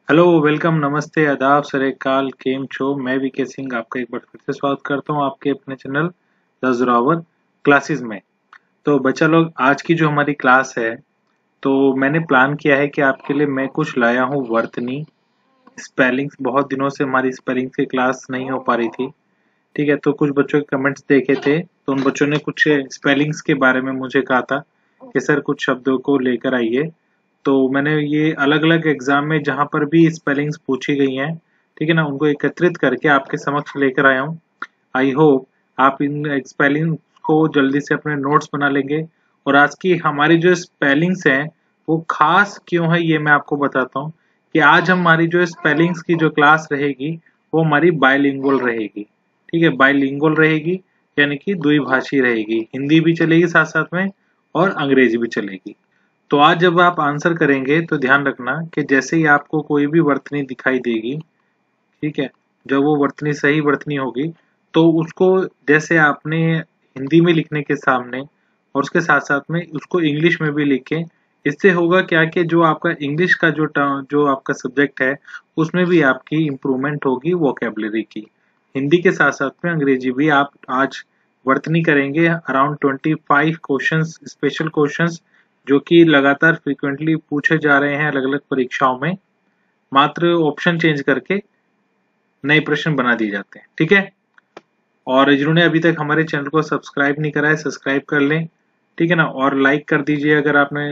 Hello, welcome, नमस्ते, आदाब, सरेकाल, केम छो। मैं वीके सिंह आपका एक बार फिर से स्वागत करता हूँ आपके अपने चैनल द जोरावर क्लासेस में। तो बच्चा लोग, आज की जो हमारी क्लास है, तो मैंने प्लान किया है कि आपके लिए मैं कुछ लाया हूँ वर्तनी स्पेलिंग्स। बहुत दिनों से हमारी स्पेलिंग की क्लास नहीं हो पा रही थी। ठीक है, तो कुछ बच्चों के कमेंट्स देखे थे, तो उन बच्चों ने कुछ स्पेलिंग्स के बारे में मुझे कहा था कि सर कुछ शब्दों को लेकर आइए। तो मैंने ये अलग अलग एग्जाम में जहां पर भी स्पेलिंग्स पूछी गई हैं, ठीक है ना, उनको एकत्रित करके आपके समक्ष लेकर आया हूँ। आई होप आप इन स्पेलिंग को जल्दी से अपने नोट्स बना लेंगे। और आज की हमारी जो स्पेलिंग्स हैं वो खास क्यों है ये मैं आपको बताता हूँ कि आज हमारी जो स्पेलिंग्स की जो क्लास रहेगी वो हमारी बायलिंगुअल रहेगी। ठीक है, बायलिंगुअल रहेगी, यानी कि द्विभाषी रहेगी। हिंदी भी चलेगी साथ साथ में और अंग्रेजी भी चलेगी। तो आज जब आप आंसर करेंगे तो ध्यान रखना कि जैसे ही आपको कोई भी वर्तनी दिखाई देगी, ठीक है, जब वो वर्तनी सही वर्तनी होगी तो उसको जैसे आपने हिंदी में लिखने के सामने और उसके साथ साथ में उसको इंग्लिश में भी लिखें। इससे होगा क्या कि जो आपका इंग्लिश का जो आपका सब्जेक्ट है उसमें भी आपकी इम्प्रूवमेंट होगी वोकेबलरी की। हिंदी के साथ साथ में अंग्रेजी भी आप आज वर्तनी करेंगे। अराउंड 25 क्वेश्चंस, स्पेशल क्वेश्चंस, जो कि लगातार फ्रीक्वेंटली पूछे जा रहे हैं अलग अलग परीक्षाओं में। मात्र ऑप्शन चेंज करके नए प्रश्न बना दिए जाते हैं। ठीक है, और जिन्होंने अभी तक हमारे चैनल को सब्सक्राइब नहीं करा है, सब्सक्राइब कर लें। ठीक है ना, और लाइक कर दीजिए अगर आपने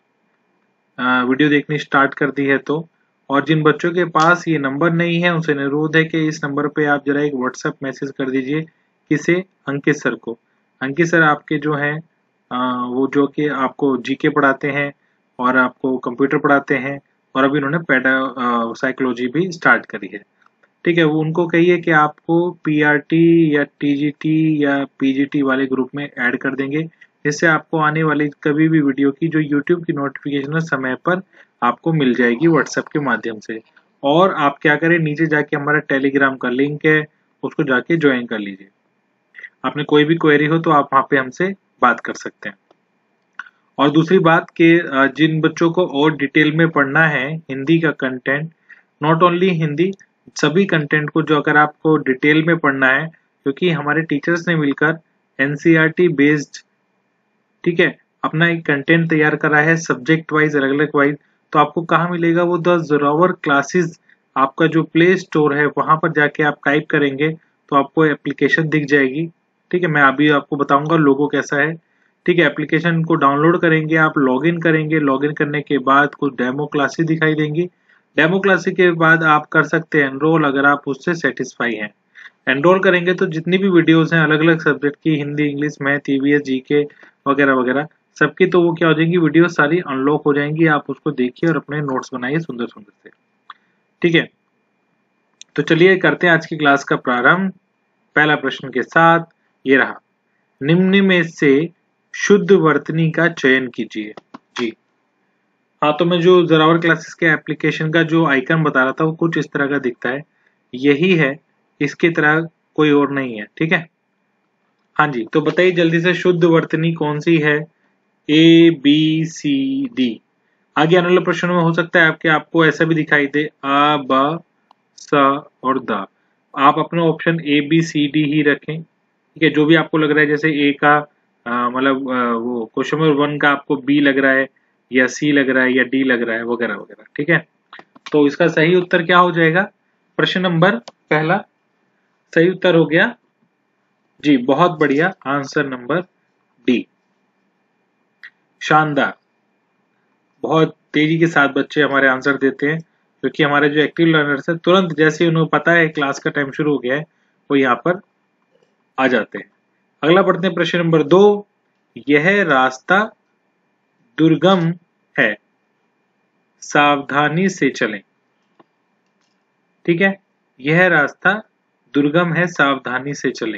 वीडियो देखनी स्टार्ट कर दी है तो। और जिन बच्चों के पास ये नंबर नहीं है उनसे अनुरोध है कि इस नंबर पे आप जरा एक व्हाट्सएप मैसेज कर दीजिए। किसे? अंकित सर को। अंकित सर आपके जो हैं वो जो कि आपको जीके पढ़ाते हैं और आपको कंप्यूटर पढ़ाते हैं, और अभी उन्होंने साइकोलॉजी भी स्टार्ट करी है। ठीक है, वो उनको कहिए कि आपको पीआरटी या टीजीटी या पीजीटी वाले ग्रुप में ऐड कर देंगे, जिससे आपको आने वाली कभी भी वीडियो की जो यूट्यूब की नोटिफिकेशन समय पर आपको मिल जाएगी व्हाट्सएप के माध्यम से। और आप क्या करें, नीचे जाके हमारा टेलीग्राम का लिंक है, उसको जाके ज्वाइन कर लीजिए। आपने कोई भी क्वेरी हो तो आप वहाँ पे हमसे बात कर सकते हैं। और दूसरी बात कि जिन बच्चों को और डिटेल में पढ़ना है हिंदी का कंटेंट, नॉट ओनली हिंदी, सभी कंटेंट को जो अगर आपको डिटेल में पढ़ना है, क्योंकि हमारे टीचर्स ने मिलकर एनसीईआरटी बेस्ड, ठीक है, अपना एक कंटेंट तैयार करा है सब्जेक्ट वाइज, अलग अलग वाइज। तो आपको कहाँ मिलेगा वो? द जोरावर क्लासेस, आपका जो प्ले स्टोर है वहां पर जाके आप टाइप करेंगे तो आपको एप्लीकेशन दिख जाएगी। ठीक है, मैं अभी आपको बताऊंगा लोगो कैसा है। ठीक है, एप्लीकेशन को डाउनलोड करेंगे, आप लॉगिन करेंगे, लॉगिन करने के बाद कुछ डेमो क्लासेस दिखाई देंगी। डेमो क्लासेस के बाद आप कर सकते हैं एनरोल, अगर आप उससे सेटिस्फाई हैं। एनरोल करेंगे तो जितनी भी वीडियोस हैं अलग अलग सब्जेक्ट की, Hindi, English, math, EVS, GK वगैरह वगैरह, सबकी तो वो क्या हो जाएंगी, वीडियो सारी अनलॉक हो जाएंगी। आप उसको देखिए और अपने नोट्स बनाइए सुंदर सुंदर से। ठीक है, तो चलिए करते हैं आज की क्लास का प्रारंभ पहला प्रश्न के साथ। ये रहा, निम्न में से शुद्ध वर्तनी का चयन कीजिए। जी हाँ, तो मैं जो जोरावर क्लासेस के एप्लीकेशन का जो आइकन बता रहा था वो कुछ इस तरह का दिखता है, यही है, इसकी तरह कोई और नहीं है। ठीक है, हाँ जी, तो बताइए जल्दी से शुद्ध वर्तनी कौन सी है? A B C D. आगे आने वाले प्रश्नों में हो सकता है आपको ऐसा भी दिखाई दे आ ब स और द। आप अपना option A B C D ही रखें। ठीक है, जो भी आपको लग रहा है, जैसे ए का मतलब वो क्वेश्चन नंबर 1 का आपको बी लग रहा है या सी लग रहा है या डी लग रहा है वगैरह वगैरह। ठीक है, तो इसका सही उत्तर क्या हो जाएगा? प्रश्न नंबर पहला सही उत्तर हो गया जी, बहुत बढ़िया, आंसर नंबर डी। शानदार, बहुत तेजी के साथ बच्चे हमारे आंसर देते हैं, क्योंकि हमारे जो एक्टिव लर्नर्स है तुरंत जैसे ही उन्हें पता है क्लास का टाइम शुरू हो गया है वो यहाँ पर आ जाते हैं। अगला पढ़ते हैं, प्रश्न नंबर 2। यह रास्ता दुर्गम है, सावधानी से चलें। ठीक है, यह रास्ता दुर्गम है, सावधानी से चलें।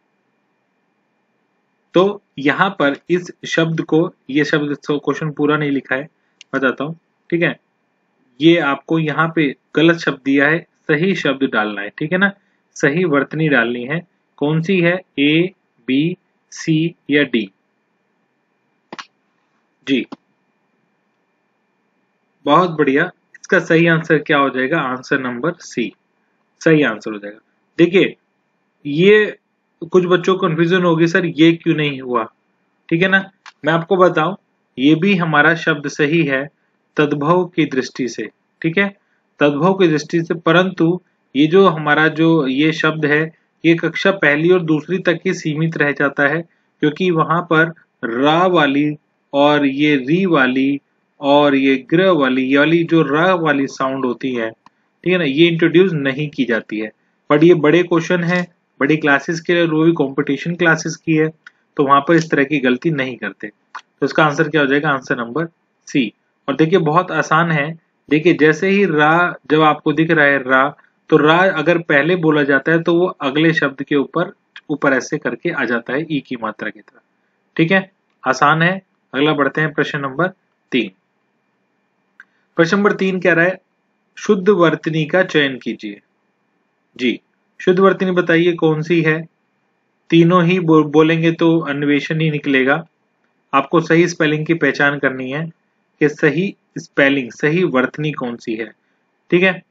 तो यहाँ पर इस शब्द को, ये शब्द क्वेश्चन पूरा नहीं लिखा है, बताता हूँ। ठीक है, ये आपको यहाँ पे गलत शब्द दिया है, सही शब्द डालना है। ठीक है ना, सही वर्तनी डालनी है। कौन सी है? ए बी सी या डी? जी बहुत बढ़िया, इसका सही आंसर क्या हो जाएगा? आंसर नंबर सी सही आंसर हो जाएगा। देखिए ये कुछ बच्चों को कंफ्यूजन होगी, सर ये क्यों नहीं हुआ? ठीक है ना, मैं आपको बताऊं, ये भी हमारा शब्द सही है तद्भव की दृष्टि से, ठीक है, तद्भव की दृष्टि से, परंतु ये जो हमारा जो ये शब्द है ये कक्षा पहली और दूसरी तक ही सीमित रह जाता है, क्योंकि वहां पर रा वाली और ये री वाली और ये ग्र वाली, ये वाली जो र वाली साउंड होती है, ठीक है ना, ये इंट्रोड्यूस नहीं की जाती है। बट ये बड़े क्वेश्चन है, बड़ी क्लासेस के लिए, वो भी कॉम्पिटिशन क्लासेस की है, तो वहां पर इस तरह की गलती नहीं करते। तो इसका आंसर क्या हो जाएगा? Answer number C. और देखिए बहुत आसान है, देखिए जैसे ही रा जब आपको दिख रहा है रा, तो रा अगर पहले बोला जाता है तो वो अगले शब्द के ऊपर ऊपर ऐसे करके आ जाता है ई की मात्रा की तरह, ठीक है, आसान है। अगला बढ़ते हैं प्रश्न नंबर 3। प्रश्न नंबर 3 कह रहा है शुद्ध वर्तनी का चयन कीजिए। जी, शुद्ध वर्तनी बताइए कौन सी है? तीनों ही बोलेंगे तो अन्वेषण ही निकलेगा। आपको सही स्पेलिंग की पहचान करनी है कि सही स्पेलिंग, सही वर्तनी कौन सी है, ठीक है,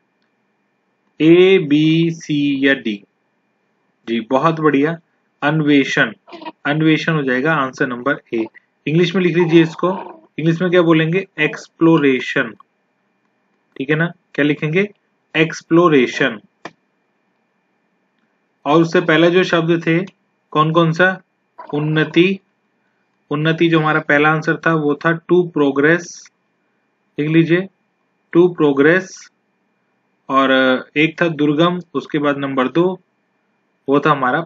ए बी सी या डी? जी बहुत बढ़िया, अन्वेषण, अन्वेषण हो जाएगा आंसर नंबर ए। इंग्लिश में लिख लीजिए इसको, इंग्लिश में क्या बोलेंगे? एक्सप्लोरेशन, ठीक है ना, क्या लिखेंगे? एक्सप्लोरेशन। और उससे पहले जो शब्द थे कौन कौन सा? उन्नति, उन्नति जो हमारा पहला आंसर था वो था टू प्रोग्रेस, लिख लीजिए टू प्रोग्रेस। और एक था दुर्गम, उसके बाद नंबर 2 वो था हमारा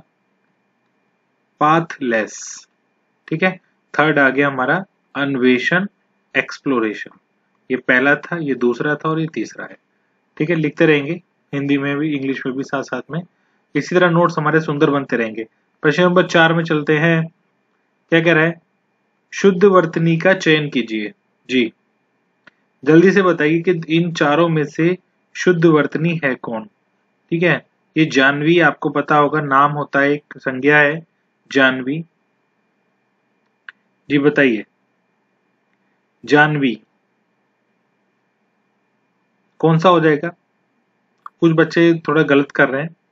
पाथलेस, ठीक है। थर्ड आ गया हमारा अन्वेषण, एक्सप्लोरेशन। ये पहला था, ये दूसरा था और ये तीसरा है, ठीक है। लिखते रहेंगे हिंदी में भी इंग्लिश में भी साथ साथ में, इसी तरह नोट्स हमारे सुंदर बनते रहेंगे। प्रश्न नंबर 4 में चलते हैं। क्या कह रहा है? शुद्ध वर्तनी का चयन कीजिए। जी जल्दी से बताइए कि इन चारों में से शुद्ध वर्तनी है कौन, ठीक है। ये जानवी, आपको पता होगा नाम होता है, एक संज्ञा है जानवी। जी बताइए जानवी कौन सा हो जाएगा? कुछ बच्चे थोड़ा गलत कर रहे हैं।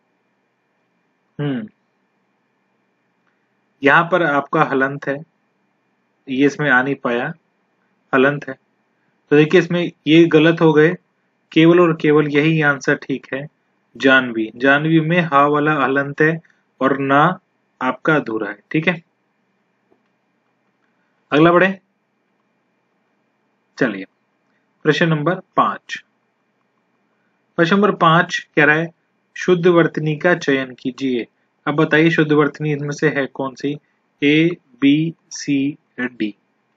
यहाँ पर आपका हलंत है, ये इसमें आ नहीं पाया, हलंत है, तो देखिए इसमें ये गलत हो गए, केवल और केवल यही आंसर ठीक है, जानवी। जानवी में हा वाला हलंत है और ना आपका अधूरा है, ठीक है। अगला बढ़े, चलिए प्रश्न नंबर 5। प्रश्न नंबर 5 कह रहा है शुद्ध वर्तनी का चयन कीजिए। अब बताइए शुद्ध वर्तनी इनमें से है कौन सी? ए बी सी डी?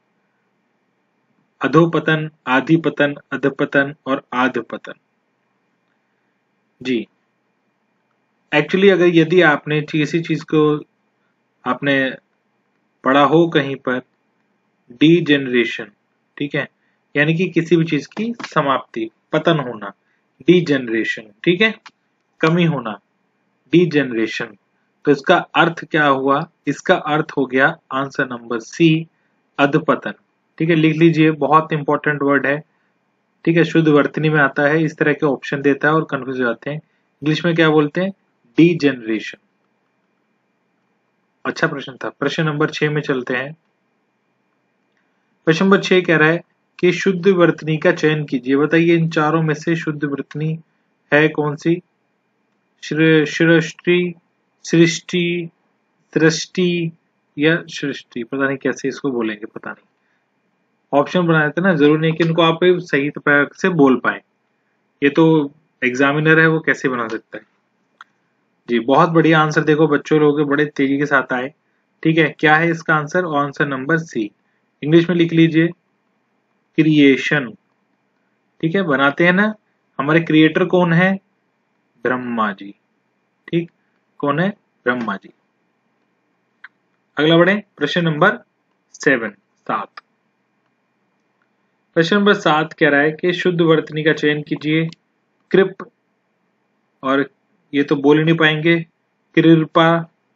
अधोपतन, आधिपतन, अधपतन और आधपतन। जी एक्चुअली अगर यदि आपने किसी चीज को आपने पढ़ा हो कहीं पर, डीजेनरेशन, ठीक है, यानी कि किसी भी चीज की समाप्ति, पतन होना, डीजेनरेशन, ठीक है, कमी होना, डीजेनरेशन। तो इसका अर्थ क्या हुआ? इसका अर्थ हो गया आंसर नंबर सी, अधपतन, ठीक है। लिख लीजिए, बहुत इंपॉर्टेंट वर्ड है, ठीक है, शुद्ध वर्तनी में आता है, इस तरह के ऑप्शन देता है और कंफ्यूज हो जाते हैं। इंग्लिश में क्या बोलते हैं? डीजेनरेशन। अच्छा प्रश्न था। प्रश्न नंबर 6 में चलते हैं। प्रश्न नंबर 6 कह रहा है कि शुद्ध वर्तनी का चयन कीजिए। बताइए इन चारों में से शुद्ध वर्तनी है कौन सी? सृष्टि, सृष्टि, सृष्टि या सृष्टि, पता नहीं कैसे इसको बोलेंगे, पता नहीं। ऑप्शन बनाए थे ना, जरूर नहीं कि इनको आप सही तरह से बोल पाए, ये तो एग्जामिनर है, वो कैसे बना सकता है। जी बहुत बढ़िया आंसर, देखो बच्चों लोग बड़े तेजी के साथ आए, ठीक है। क्या है इसका answer? Answer number C. English में लिख लीजिए क्रिएशन, ठीक है, बनाते हैं ना। हमारे क्रिएटर कौन है? ब्रह्मा जी, ठीक, कौन है? ब्रह्मा जी। अगला बढ़े, प्रश्न नंबर 7। प्रश्न नंबर 7 कह रहा है कि शुद्ध वर्तनी का चयन कीजिए। कृप, और ये तो बोल ही नहीं पाएंगे, कृपा,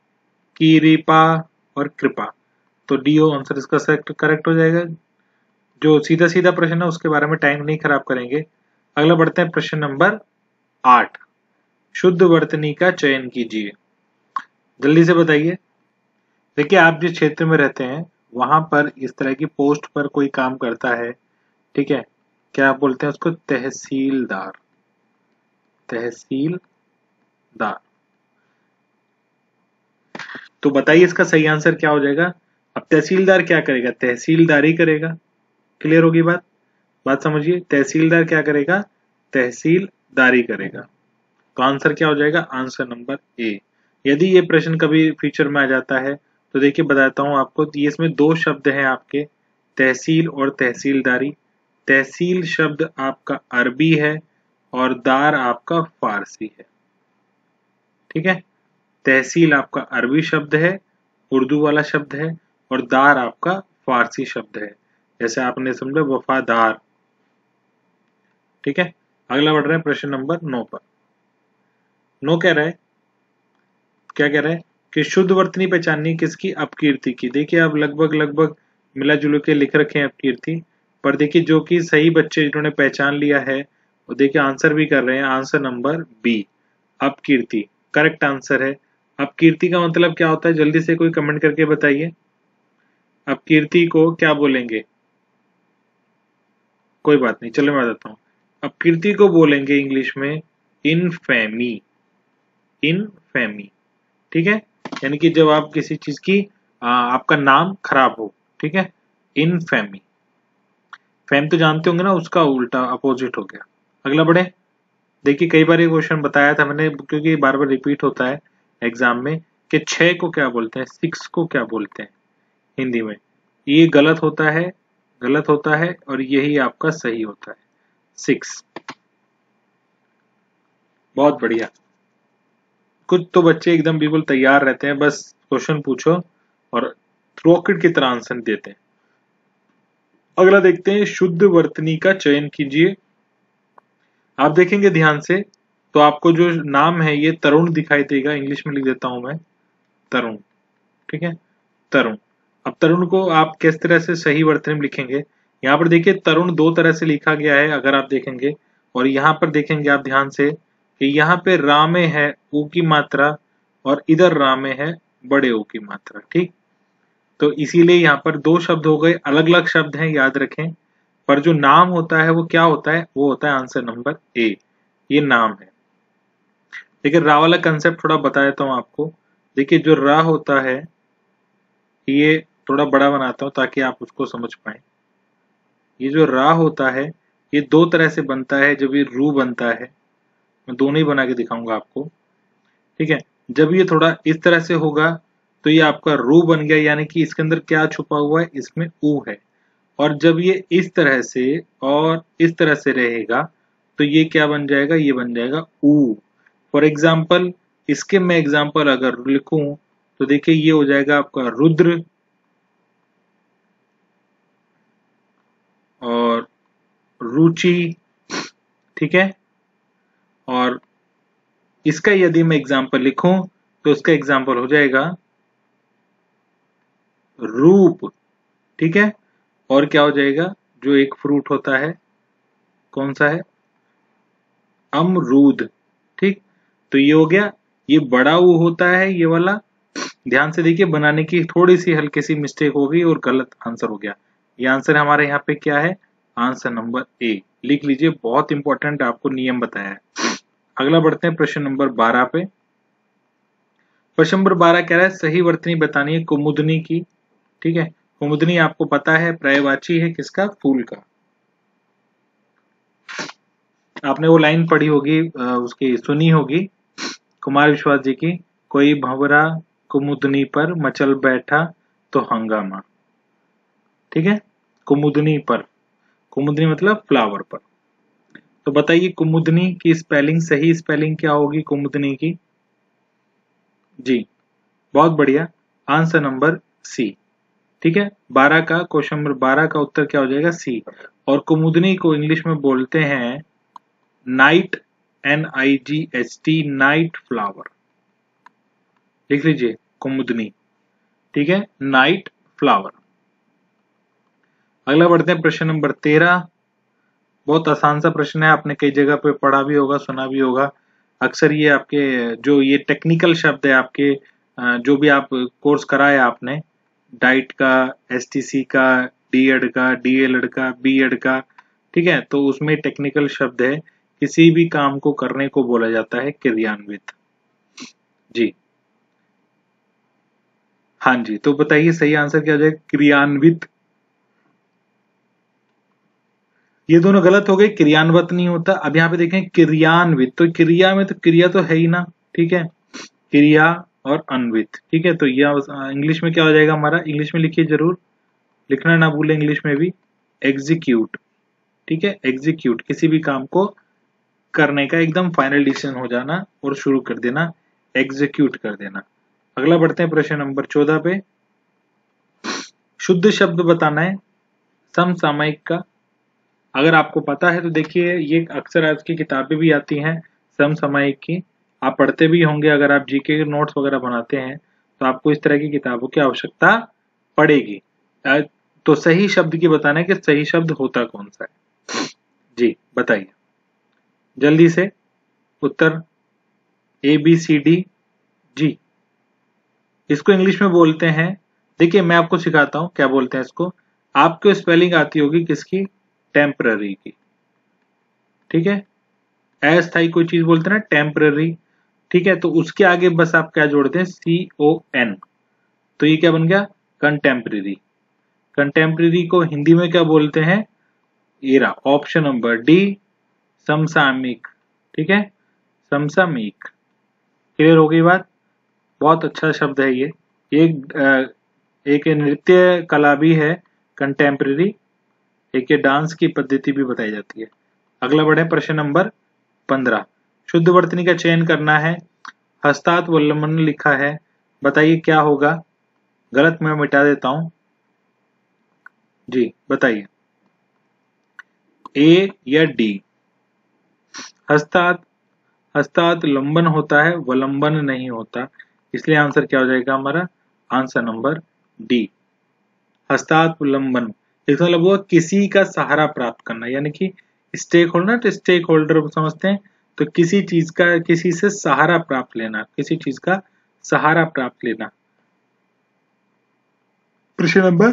कीरिपा और कृपा, तो डी ओ आंसर इसका करेक्ट हो जाएगा। जो सीधा सीधा प्रश्न है उसके बारे में टाइम नहीं खराब करेंगे। अगला बढ़ते हैं प्रश्न नंबर 8। शुद्ध वर्तनी का चयन कीजिए। जल्दी से बताइए। देखिए, आप जिस क्षेत्र में रहते हैं वहां पर इस तरह की पोस्ट पर कोई काम करता है, ठीक है, क्या आप बोलते हैं उसको? तहसीलदार। तहसीलदार। तो बताइए इसका सही आंसर क्या हो जाएगा? अब तहसीलदार क्या करेगा? तहसीलदारी करेगा। क्लियर होगी बात? बात समझिए, तहसीलदार क्या करेगा? तहसीलदारी करेगा। तो आंसर क्या हो जाएगा? Answer number A. यदि ये प्रश्न कभी फ्यूचर में आ जाता है तो देखिए बताता हूं आपको, ये इसमें दो शब्द हैं आपके, तहसील और तहसीलदारी। तहसील शब्द आपका अरबी है और दार आपका फारसी है। ठीक है, तहसील आपका अरबी शब्द है, उर्दू वाला शब्द है, और दार आपका फारसी शब्द है। जैसे आपने समझा वफादार। ठीक है, अगला बढ़ रहे हैं प्रश्न नंबर 9 पर। 9 कह रहा है, क्या कह रहा है कि शुद्ध वर्तनी पहचाननी किसकी? अपकीर्ति की। देखिए आप लगभग लगभग मिला जुल के लिख रखे हैं अपकीर्ति, पर देखिए जो कि सही बच्चे जिन्होंने पहचान लिया है वो देखिए आंसर भी कर रहे हैं। आंसर नंबर बी, अपकीर्ति करेक्ट आंसर है। अपकीर्ति का मतलब क्या होता है? जल्दी से कोई कमेंट करके बताइए, अपकीर्ति को क्या बोलेंगे? कोई बात नहीं, चलो मैं बताता हूँ। अपकीर्ति को बोलेंगे इंग्लिश में इनफेमी। इनफेमी, ठीक है, यानी कि जब आप किसी चीज की आपका नाम खराब हो, ठीक है, इनफेमी। फेम तो जानते होंगे ना, उसका उल्टा अपोजिट हो गया। अगला बढ़े। देखिए कई बार ये क्वेश्चन बताया था मैंने, क्योंकि बार बार रिपीट होता है एग्जाम में, कि 6 को क्या बोलते हैं, 6 को क्या बोलते हैं हिंदी में। ये गलत होता है, गलत होता है, और यही आपका सही होता है, 6। बहुत बढ़िया। कुछ तो बच्चे एकदम बिल्कुल तैयार रहते हैं, बस क्वेश्चन पूछो और रॉकेट की तरह आंसर देते हैं। अगला देखते हैं, शुद्ध वर्तनी का चयन कीजिए। आप देखेंगे ध्यान से तो आपको जो नाम है ये तरुण दिखाई देगा। इंग्लिश में लिख देता हूं मैं, तरुण। ठीक है, तरुण। अब तरुण को आप किस तरह से सही वर्तनी में लिखेंगे? यहाँ पर देखिए तरुण दो तरह से लिखा गया है अगर आप देखेंगे, और यहाँ पर देखेंगे आप ध्यान से कि यहाँ पे रा में है ऊ की मात्रा और इधर रा में है बड़े ऊ की मात्रा। ठीक, तो इसीलिए यहाँ पर दो शब्द हो गए, अलग अलग शब्द हैं, याद रखें। पर जो नाम होता है वो क्या होता है? वो होता है आंसर नंबर ए, ये नाम है। देखिए रा वाला कंसेप्ट थोड़ा बता देता हूँ आपको। देखिए जो रा होता है ये थोड़ा बड़ा बनाता हूँ ताकि आप उसको समझ पाए। ये जो रा होता है ये दो तरह से बनता है। जब ये रू बनता है, मैं दोनों ही बना के दिखाऊंगा आपको। ठीक है, जब ये थोड़ा इस तरह से होगा तो ये आपका रू बन गया, यानी कि इसके अंदर क्या छुपा हुआ है? इसमें ऊ है। और जब ये इस तरह से और इस तरह से रहेगा तो ये क्या बन जाएगा? ये बन जाएगा ऊ। फॉर एग्जाम्पल इसके मैं एग्जाम्पल अगर लिखूं तो देखिए ये हो जाएगा आपका रुद्र और रुचि। ठीक है, और इसका यदि मैं एग्जाम्पल लिखूं तो उसका एग्जाम्पल हो जाएगा रूप। ठीक है, और क्या हो जाएगा? जो एक फ्रूट होता है, कौन सा है? अमरूद। ठीक, तो ये हो गया। ये बड़ा ऊ होता है ये वाला। ध्यान से देखिए, बनाने की थोड़ी सी हल्की सी मिस्टेक हो गई और गलत आंसर हो गया। ये आंसर हमारे यहाँ पे क्या है? आंसर नंबर ए लिख लीजिए, बहुत इंपॉर्टेंट आपको नियम बताया है। अगला बढ़ते हैं प्रश्न नंबर 12 पे। प्रश्न नंबर 12 कह रहा है सही वर्तनी बतानी है कुमुदनी की। ठीक है, कुमुदनी आपको पता है पर्यायवाची है किसका? फूल का। आपने वो लाइन पढ़ी होगी, उसकी सुनी होगी कुमार विश्वास जी की, कोई भंवरा कुमुदनी पर मचल बैठा तो हंगामा। ठीक है, कुमुदनी पर, कुमुदनी मतलब फ्लावर पर। तो बताइए कुमुदनी की स्पेलिंग, सही स्पेलिंग क्या होगी कुमुदनी की? जी, बहुत बढ़िया, आंसर नंबर सी। ठीक है, 12 का क्वेश्चन नंबर 12 का उत्तर क्या हो जाएगा? सी। और कुमुदनी को इंग्लिश में बोलते हैं नाइट, NIGHT, नाइट फ्लावर। लिख लीजिए कुमुदनी। ठीक है, नाइट फ्लावर। अगला बढ़ते हैं प्रश्न नंबर 13। बहुत आसान सा प्रश्न है, आपने कई जगह पे पढ़ा भी होगा, सुना भी होगा। अक्सर ये आपके जो ये टेक्निकल शब्द है आपके जो भी आप कोर्स कराया आपने, डाइट का, एसटीसी का, डीएड का, डीएलएड का, बीएड का, ठीक है, तो उसमें टेक्निकल शब्द है। किसी भी काम को करने को बोला जाता है क्रियान्वित। जी हाँ जी, तो बताइए सही आंसर क्या हो जाएगा? क्रियान्वित। ये दोनों गलत हो गए, क्रियान्वित नहीं होता। अब यहाँ पे देखें क्रियान्वित, तो क्रिया में तो क्रिया तो है ही ना, ठीक है, क्रिया और अन्वित, ठीक है। तो यह इंग्लिश में क्या हो जाएगा हमारा? इंग्लिश में लिखिए जरूर, लिखना ना भूले इंग्लिश में भी, एग्जीक्यूट, ठीक है। एग्जीक्यूट, किसी भी काम को करने का एकदम फाइनल डिसीजन हो जाना और शुरू कर देना, एग्जीक्यूट कर देना। अगला बढ़ते हैं प्रश्न नंबर 14 पे। शुद्ध शब्द बताना है समसामयिक का। अगर आपको पता है तो देखिए, ये अक्सर आपकी किताबें भी आती हैं समसामयिक की, आप पढ़ते भी होंगे। अगर आप जीके के नोट्स वगैरह बनाते हैं तो आपको इस तरह की किताबों की आवश्यकता पड़ेगी। तो सही शब्द की बताना है कि सही शब्द होता कौन सा है। जी बताइए जल्दी से उत्तर, ए बी सी डी जी। इसको इंग्लिश में बोलते हैं, देखिए मैं आपको सिखाता हूं क्या बोलते हैं इसको। आपको स्पेलिंग आती होगी किसकी? टेम्पररी की, ठीक है। अस्थायी कोई चीज बोलते हैं ना, टेम्पररी, ठीक है। तो उसके आगे बस आप क्या जोड़ते हैं? CON। तो ये क्या बन गया? कंटेम्पररी। कंटेम्पररी को हिंदी में क्या बोलते हैं? ये रहा ऑप्शन नंबर डी, समसामयिक, ठीक है, समसामयिक। क्लियर हो गई बात? बहुत अच्छा शब्द है ये। एक नृत्य कला भी है कंटेम्पररी, एक ये डांस की पद्धति भी बताई जाती है। अगला बढ़े प्रश्न नंबर 15। शुद्ध वर्तनी का चयन करना है। हस्तात् वल्लमन लिखा है, बताइए क्या होगा? गलत मैं मिटा देता हूं। जी बताइए, ए या डी? हस्तात्, हस्तात् लंबन होता है, वलंबन नहीं होता, इसलिए आंसर क्या हो जाएगा हमारा? आंसर नंबर डी, हस्तात् लंबन। इसका मतलब हुआ किसी का सहारा प्राप्त करना, यानी कि स्टेक होल्डर, तो स्टेक होल्डर समझते हैं, तो किसी चीज का, किसी से सहारा प्राप्त लेना, किसी चीज का सहारा प्राप्त लेना। प्रश्न नंबर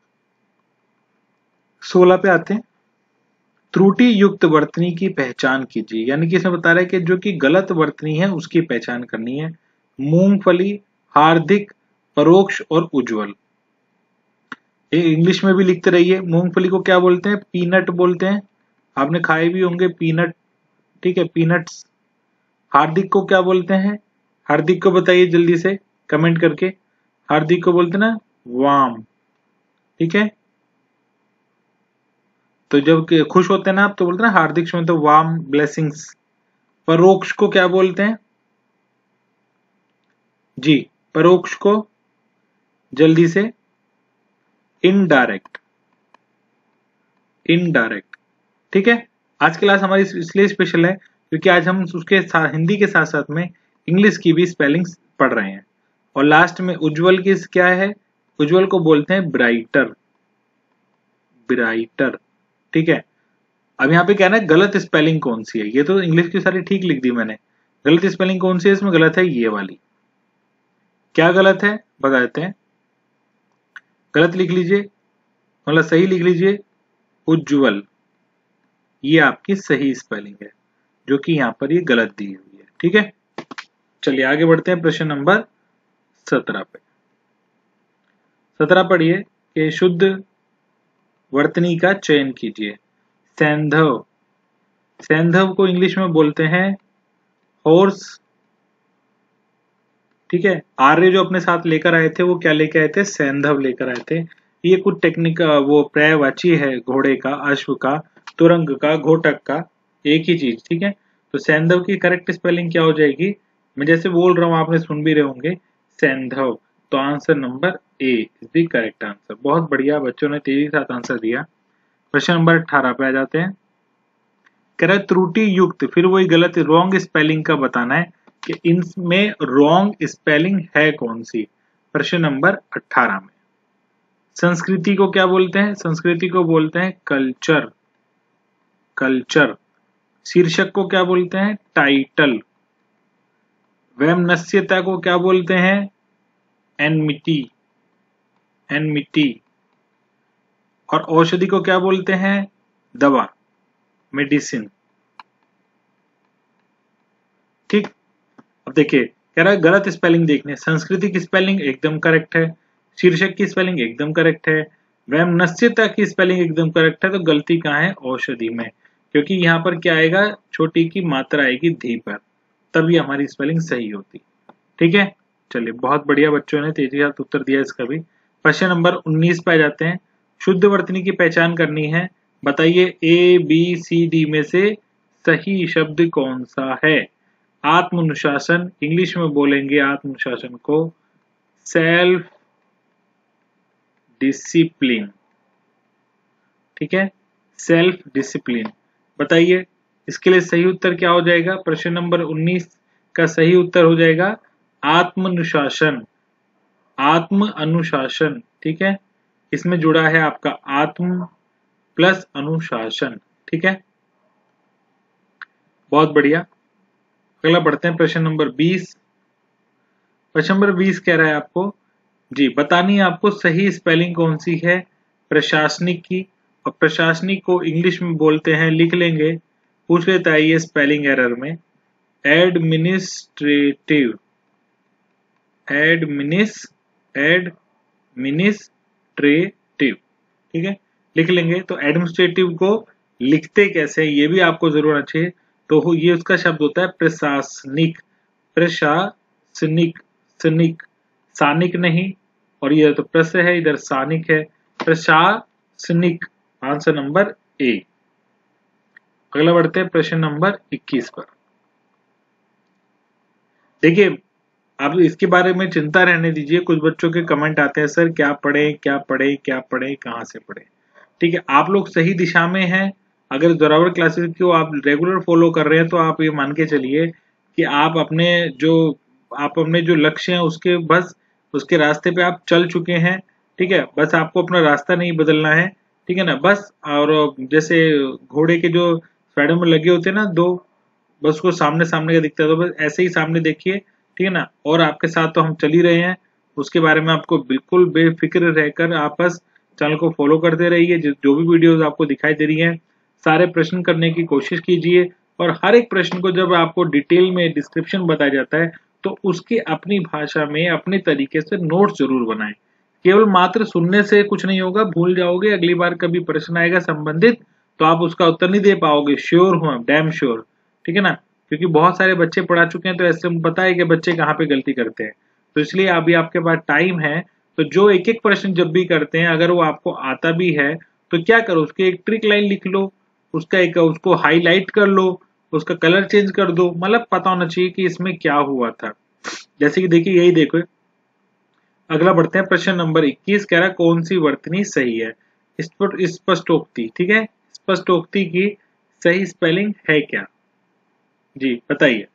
16 पे आते हैं। त्रुटि युक्त वर्तनी की पहचान कीजिए, यानी कि इसमें बता रहा है कि जो कि गलत वर्तनी है उसकी पहचान करनी है। मूंगफली, हार्दिक, परोक्ष और उज्जवल। ये इंग्लिश में भी लिखते रहिए। मूंगफली को क्या बोलते हैं? पीनट बोलते हैं, आपने खाए भी होंगे पीनट, ठीक है, पीनट्स। हार्दिक को क्या बोलते हैं? हार्दिक को बताइए जल्दी से कमेंट करके। हार्दिक को बोलते हैं ना वाम, ठीक है। तो जब खुश होते हैं ना आप तो बोलते हैं ना हार्दिक शुभ, तो वार्म ब्लेसिंग्स। परोक्ष को क्या बोलते हैं? जी परोक्ष को जल्दी से इनडायरेक्ट, इनडायरेक्ट, ठीक है। आज की क्लास हमारी इसलिए स्पेशल है क्योंकि आज हम उसके साथ हिंदी के साथ साथ में इंग्लिश की भी स्पेलिंग्स पढ़ रहे हैं। और लास्ट में उज्जवल की क्या है? उज्जवल को बोलते हैं ब्राइटर, ब्राइटर, ठीक है। अब यहाँ पे क्या है ना, गलत स्पेलिंग कौन सी है? ये तो इंग्लिश की सारी ठीक लिख दी मैंने, गलत स्पेलिंग कौन सी है इसमें? गलत है ये वाली। क्या गलत है बता देते हैं, गलत लिख लीजिए, मतलब सही लिख लीजिए, उज्जवल, ये आपकी सही स्पेलिंग है, जो कि यहाँ पर ये गलत दी हुई है, ठीक है। चलिए आगे बढ़ते हैं प्रश्न नंबर 17 पे। 17 पढ़िए कि शुद्ध वर्तनी का चयन कीजिए। सैंधव, सैंधव को इंग्लिश में बोलते हैं हॉर्स, ठीक है। आर्य जो अपने साथ लेकर आए थे वो क्या लेकर आए थे? सैंधव लेकर आए थे। ये कुछ टेक्निक वो पर्यायवाची है, घोड़े का, अश्व का, तुरंग का, घोटक का, एक ही चीज, ठीक है। तो सैंधव की करेक्ट स्पेलिंग क्या हो जाएगी? मैं जैसे बोल रहा हूँ आपने सुन भी रहे होंगे, सैंधव। तो answer number A is the correct answer. बहुत बढ़िया, बच्चों ने तेजी के साथ आंसर दिया। क्वेश्चन नंबर 18 पे आ जाते हैं। कह रहा है त्रुटि युक्त, फिर वही गलत रॉन्ग स्पेलिंग का बताना है कि इनमें रॉन्ग स्पेलिंग है कौन सी। प्रश्न नंबर 18 में संस्कृति को क्या बोलते हैं? संस्कृति को बोलते हैं कल्चर, कल्चर। शीर्षक को क्या बोलते हैं? टाइटल। वैमनस्यता को क्या बोलते हैं? Enmity, enmity. और औषधि को क्या बोलते हैं? दवा, मेडिसिन। ठीक। अब देखिए कह रहा है गलत स्पेलिंग देखने, संस्कृति की स्पेलिंग एकदम करेक्ट है, शीर्षक की स्पेलिंग एकदम करेक्ट है, वैमनस्यता की स्पेलिंग एकदम करेक्ट है, तो गलती कहाँ है? औषधि में, क्योंकि यहाँ पर क्या आएगा? छोटी की मात्रा आएगी धी पर, तभी हमारी स्पेलिंग सही होती। ठीक है, चलिए बहुत बढ़िया, बच्चों ने तेजी से उत्तर दिया इसका भी। प्रश्न नंबर 19 पे आ जाते हैं। शुद्ध वर्तनी की पहचान करनी है, बताइए ए बी सी डी में से सही शब्द कौन सा है? आत्मानुशासन, इंग्लिश में बोलेंगे आत्मानुशासन को सेल्फ डिसिप्लिन। ठीक है, सेल्फ डिसिप्लिन। बताइए इसके लिए सही उत्तर क्या हो जाएगा? प्रश्न नंबर 19 का सही उत्तर हो जाएगा आत्मानुशासन, आत्म अनुशासन। ठीक है, इसमें जुड़ा है आपका आत्म प्लस अनुशासन। ठीक है, बहुत बढ़िया। अगला बढ़ते हैं प्रश्न नंबर 20। प्रश्न नंबर 20 कह रहा है आपको जी बतानी है आपको सही स्पेलिंग कौन सी है प्रशासनिक की, और प्रशासनिक को इंग्लिश में बोलते हैं, लिख लेंगे, पूछ लेता है ये स्पेलिंग एरर में, एडमिनिस्ट्रेटिव, एडमिनिस्ट्रेटिव। ठीक है, लिख लेंगे। तो एडमिनिस्ट्रेटिव को लिखते कैसे ये भी आपको जरूर आना चाहिए। तो ये उसका शब्द होता है प्रशासनिक, प्रशासनिक, सनिक, सानिक नहीं, और ये तो प्रश्न है, इधर सानिक है, प्रशासनिक। Answer number A. अगला बढ़ते हैं प्रश्न नंबर 21 पर। देखिए अब इसके बारे में चिंता रहने दीजिए, कुछ बच्चों के कमेंट आते हैं सर क्या पढ़े क्या पढ़े क्या पढ़े कहाँ से पढ़े। ठीक है, आप लोग सही दिशा में हैं। अगर जोरावर क्लासेस को आप रेगुलर फॉलो कर रहे हैं तो आप ये मान के चलिए कि आप अपने जो लक्ष्य हैं उसके बस उसके रास्ते पे आप चल चुके हैं। ठीक है, बस आपको अपना रास्ता नहीं बदलना है। ठीक है ना, बस। और जैसे घोड़े के जो साइडों में लगे होते हैं ना दो, बस को सामने सामने का दिखता है, तो बस ऐसे ही सामने देखिए। ठीक है ना, और आपके साथ तो हम चल ही रहे हैं, उसके बारे में आपको बिल्कुल बेफिक्र रहकर आप बस चैनल को फॉलो करते रहिए। जो भी वीडियोस आपको दिखाई दे रही हैं सारे प्रश्न करने की कोशिश कीजिए, और हर एक प्रश्न को जब आपको डिटेल में डिस्क्रिप्शन बताया जाता है तो उसके अपनी भाषा में अपने तरीके से नोट्स जरूर बनाएं। केवल मात्र सुनने से कुछ नहीं होगा, भूल जाओगे, अगली बार कभी प्रश्न आएगा संबंधित तो आप उसका उत्तर नहीं दे पाओगे, श्योर हूं, डैम श्योर। ठीक है ना, क्योंकि बहुत सारे बच्चे पढ़ा चुके हैं तो ऐसे पता है कि बच्चे कहाँ पे गलती करते हैं। तो इसलिए अभी आपके पास टाइम है, तो जो एक एक प्रश्न जब भी करते हैं अगर वो आपको आता भी है तो क्या करो, उसकी एक ट्रिक लाइन लिख लो, उसको हाईलाइट कर लो, उसका कलर चेंज कर दो, मतलब पता होना चाहिए कि इसमें क्या हुआ था। जैसे कि देखिए यही देखो। अगला बढ़ते हैं प्रश्न नंबर 21 कह रहा है कौन सी वर्तनी सही है? स्पष्टोक्ति। ठीक है, स्पष्टोक्ति की सही स्पेलिंग है क्या जी बताइए।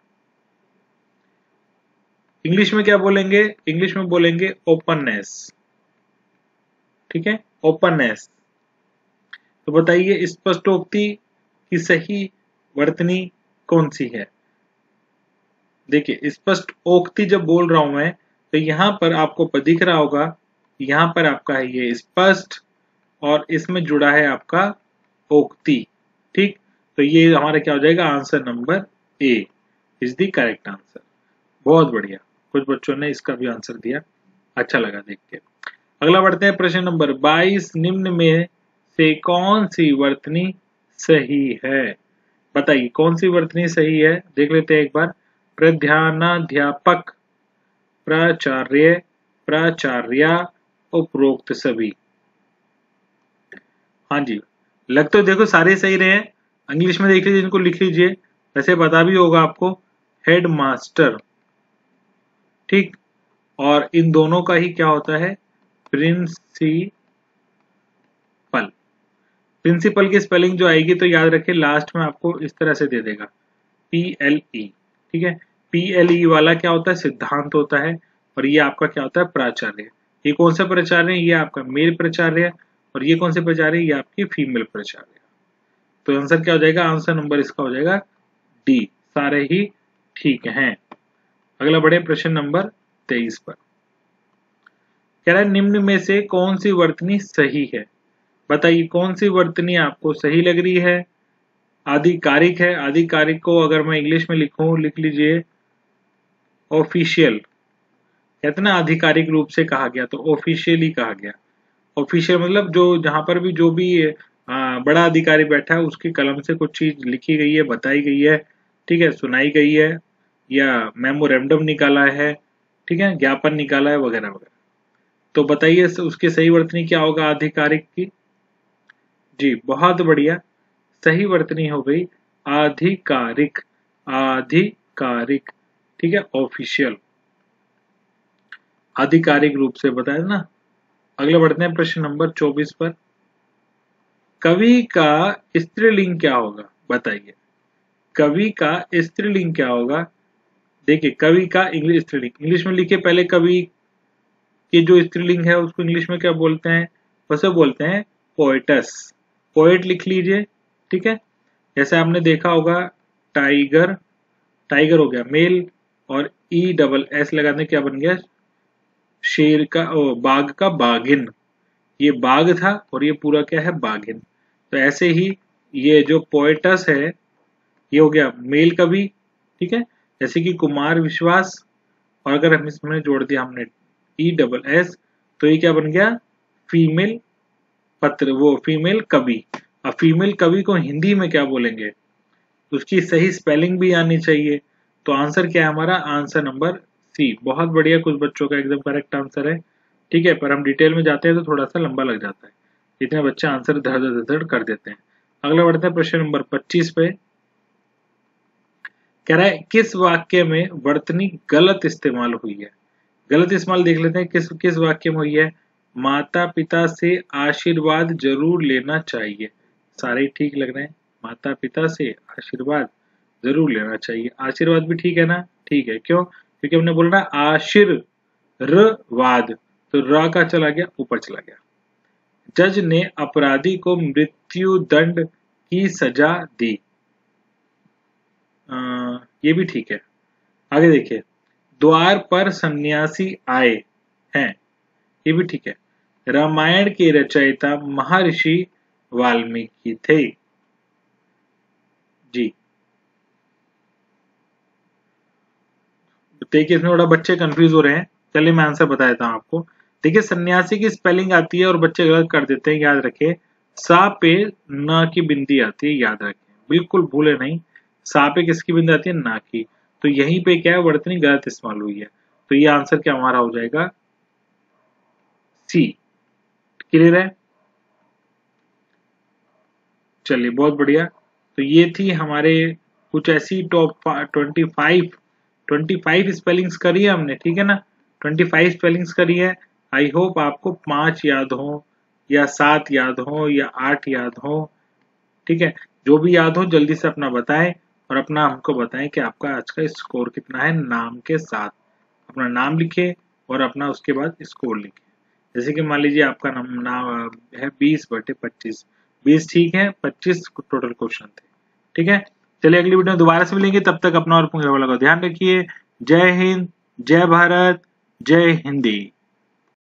इंग्लिश में क्या बोलेंगे? इंग्लिश में बोलेंगे ओपननेस। ठीक है, ओपननेस। तो बताइए स्पष्टोक्ति की सही वर्तनी कौन सी है? देखिए स्पष्ट ओक्ति जब बोल रहा हूं मैं तो यहां पर आपको दिख रहा होगा, यहां पर आपका है ये स्पष्ट और इसमें जुड़ा है आपका ओक्ति। ठीक, तो ये हमारा क्या हो जाएगा? Answer number A is the correct answer. बहुत बढ़िया, कुछ बच्चों ने इसका भी आंसर दिया, अच्छा लगा देख के। अगला बढ़ते हैं प्रश्न नंबर 22। निम्न में से कौन सी वर्तनी सही है? बताइए कौन सी वर्तनी सही है, देख लेते हैं एक बार। प्रधानाध्यापक, प्राचार्य, प्राचार्या, उपरोक्त सभी। हाँ जी, लग तो देखो सारे सही रहे हैं। इंग्लिश में देख लीजिए, इनको लिख लीजिए, वैसे पता भी होगा आपको, हेड मास्टर। ठीक, और इन दोनों का ही क्या होता है? प्रिंसिपल। प्रिंसिपल की स्पेलिंग जो आएगी तो याद रखिए लास्ट में आपको इस तरह से दे देगा, PLE। ठीक है, PLE वाला क्या होता है? सिद्धांत होता है, और ये आपका क्या होता है? प्राचार्य। ये कौन सा प्राचार्य है? ये आपका मेल प्राचार्य है। और ये कौन से प्राचार्य है? ये आपकी फीमेल प्राचार्य। तो आंसर क्या हो जाएगा? आंसर नंबर इसका हो जाएगा डी, सारे ही ठीक हैं। अगला बढ़े प्रश्न नंबर 23 पर। कह रहा है निम्न में से कौन सी वर्तनी सही है? बताइए कौन सी वर्तनी आपको सही लग रही है? आधिकारिक है। आधिकारिक को अगर मैं इंग्लिश में लिखूं, लिख लीजिए ऑफिशियल। कहते ना आधिकारिक रूप से कहा गया, तो ऑफिशियली कहा गया। ऑफिशियल मतलब जो जहां पर भी जो भी बड़ा अधिकारी बैठा है उसकी कलम से कुछ चीज लिखी गई है, बताई गई है, ठीक है, सुनाई गई है, या मेमोरेंडम निकाला है, ठीक है, ज्ञापन निकाला है, वगैरह वगैरह। तो बताइए उसकी सही वर्तनी क्या होगा आधिकारिक की? जी बहुत बढ़िया, सही वर्तनी हो गई आधिकारिक। आधिकारिक, ठीक है, ऑफिशियल, आधिकारिक रूप से बताया ना। अगला बढ़ते हैं प्रश्न नंबर 24 पर। कवि का स्त्रीलिंग क्या होगा? बताइए कवि का स्त्रीलिंग क्या होगा? देखिए कवि का इंग्लिश स्त्रीलिंग, इंग्लिश में लिखिए पहले। कवि की जो स्त्रीलिंग है उसको इंग्लिश में क्या बोलते हैं? उसे बोलते हैं पोएटस। पोएट लिख लीजिए, ठीक है। जैसे आपने देखा होगा टाइगर, टाइगर हो गया मेल, और ई डबल एस लगाने क्या बन गया? शेर का, बाघ का बाघिन। ये बाघ था और ये पूरा क्या है? बाघिन। तो ऐसे ही ये जो पोएटस है ये हो गया मेल कवि, ठीक है, जैसे कि कुमार विश्वास। और अगर हम इसमें जोड़ दिया हमने ई डबल एस, तो ये क्या बन गया? फीमेल पत्र, वो फीमेल कवि। अब फीमेल कवि को हिंदी में क्या बोलेंगे? उसकी सही स्पेलिंग भी आनी चाहिए। तो आंसर क्या है हमारा? Answer number C. बहुत बढ़िया, कुछ बच्चों का एकदम करेक्ट आंसर है, ठीक है। पर हम डिटेल में जाते हैं तो थोड़ा सा लंबा लग जाता है, इतने बच्चे आंसर धड़ धड़ धड़ कर देते हैं। अगला बढ़ते हैं प्रश्न नंबर 25 पे। कह रहा है किस वाक्य में वर्तनी गलत इस्तेमाल हुई है? गलत इस्तेमाल देख लेते हैं, किस किस वाक्य में हुई है। माता पिता से आशीर्वाद जरूर लेना चाहिए। सारे ही ठीक लग रहे हैं। माता पिता से आशीर्वाद जरूर लेना चाहिए। आशीर्वाद भी ठीक है ना? ठीक है। क्यों? क्योंकि हमने बोला ना आशीर्वाद, तो र का चला गया, ऊपर चला गया। जज ने अपराधी को मृत्यु दंड की सजा दी। ये भी ठीक है। आगे देखिए, द्वार पर सन्यासी आए हैं, ये भी ठीक है। रामायण के रचयिता महर्षि वाल्मीकि थे। जी देखिए इसमें थोड़ा बच्चे कंफ्यूज हो रहे हैं, चलिए मैं आंसर बता देता हूं आपको। देखिए सन्यासी की स्पेलिंग आती है और बच्चे गलत कर देते हैं, याद रखें। सा पे न की बिंदी आती है, याद रखें, बिल्कुल भूले नहीं। सा पे किसकी बिंदी आती है? ना की। तो यहीं पे क्या है? वर्तनी गलत इस्तेमाल हुई है। तो ये आंसर क्या हमारा हो जाएगा? सी। क्लियर है? चलिए बहुत बढ़िया। तो ये थी हमारे कुछ ऐसी टॉप 25 स्पेलिंग्स करी है हमने, ठीक है ना। 25 स्पेलिंग्स करी है। आई होप आपको 5 याद हो, या 7 याद हो, या 8 याद हो, ठीक है। जो भी याद हो जल्दी से अपना बताएं, और अपना हमको बताएं कि आपका आज का स्कोर कितना है। नाम के साथ अपना नाम लिखे और अपना उसके बाद स्कोर लिखे। जैसे कि मान लीजिए आपका नाम है 20/25, 20 ठीक है, 25 टोटल क्वेश्चन थे, ठीक है। चलिए अगली वीडियो में दोबारा से मिलेंगे, तब तक अपना और अपने घर वालों का ध्यान रखिए। जय हिंद, जय भारत, जय हिंदी।